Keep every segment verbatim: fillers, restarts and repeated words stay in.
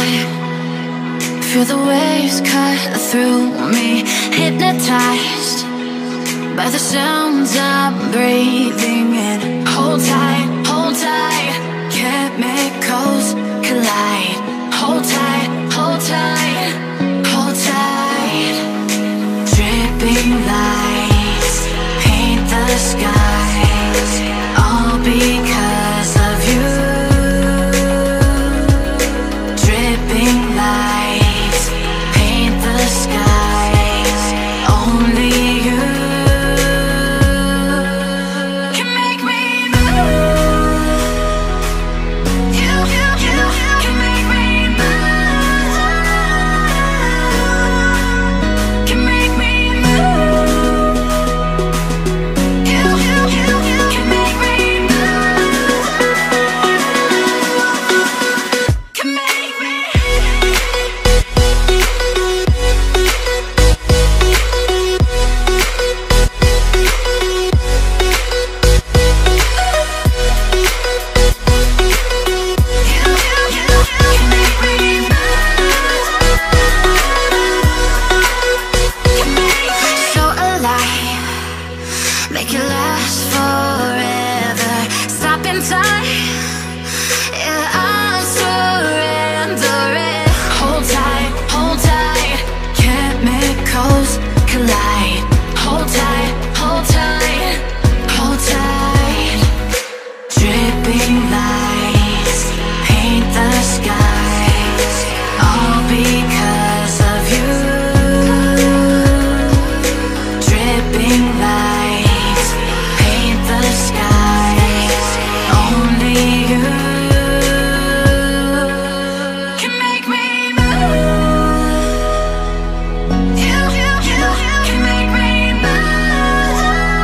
high, feel the waves cut through me, hypnotized by the sounds I'm breathing in. Hold tight, hold tight, chemicals collide. Hold tight, hold tight, hold tight. Dripping lights paint the skies, all because of you. Dripping lights paint the skies, only you can make me move. You, you, you can make me move. Can make me move. You, you, you can make me move. Can make me. So alive, make it last forever. Stop in time, yeah, I'm surrendering. Hold tight, hold tight, chemicals collide. Hold tight, hold tight, hold tight. Dripping lights paint the skies, all because of you. Dripping lights paint the skies, only you can make me move. You, you, you can make me move.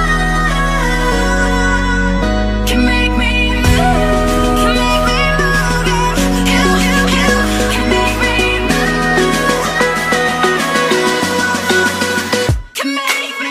Can make me move. Can make me move. You, you, you can make me move. Can make me.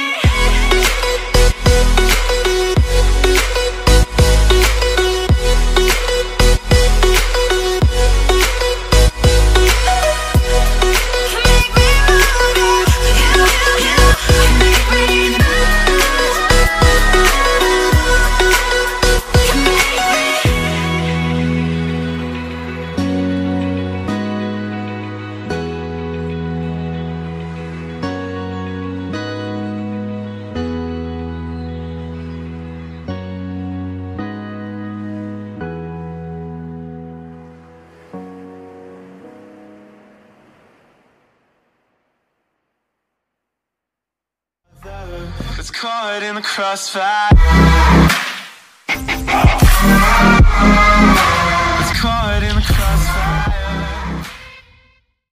It's caught in the crossfire.